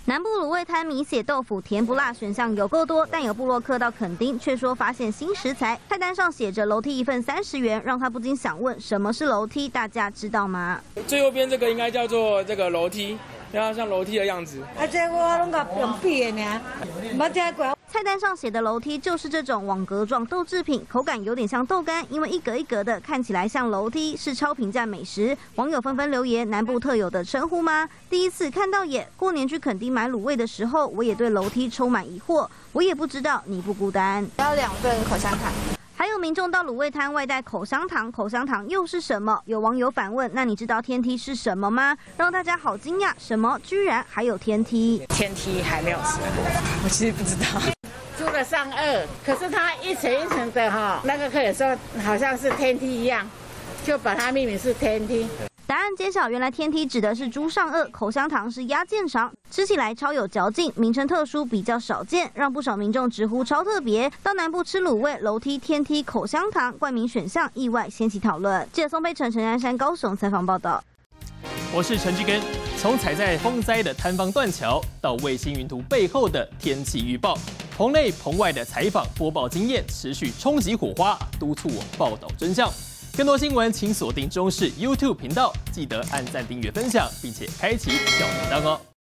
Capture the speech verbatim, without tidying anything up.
南部卤味摊米血豆腐甜不辣选项有够多，但有部落客到垦丁却说发现新食材，菜单上写着楼梯一份三十元，让他不禁想问什么是楼梯，大家知道吗？ 最右边这个应该叫做这个楼梯，然后像楼梯的样子。 啊，这我拢甲用笔的呢，冇听过。 菜单上写的楼梯就是这种网格状豆制品，口感有点像豆干，因为一格一格的，看起来像楼梯，是超平价美食。网友纷纷留言：南部特有的称呼吗？第一次看到也。过年去垦丁买卤味的时候，我也对楼梯充满疑惑。我也不知道你不孤单。 要两份口香糖。 还有民众到卤味摊外带口香糖，口香糖又是什么？有网友反问：那你知道天梯是什么吗？让大家好惊讶，什么居然还有天梯？ 天梯还没有试过，我其实不知道。 住了上二，可是它一层一层的哈，那个可以说好像是天梯一样，就把它命名是天梯。 答案揭晓，原来天梯指的是猪上颚，口香糖是鸭腱肠，吃起来超有嚼劲，名称特殊，比较少见，让不少民众直呼超特别。到南部吃卤味，楼梯、天梯、口香糖冠名选项意外掀起讨论。记者宋佩晨、陈安山高雄采访报道。 我是陈志根。从踩在风灾的坍方断桥，到卫星云图背后的天气预报，棚内棚外的采访播报经验持续冲击火花，督促我报道真相。 更多新闻，请锁定中视 YouTube 频道，记得按赞、订阅、分享，并且开启小铃铛哦。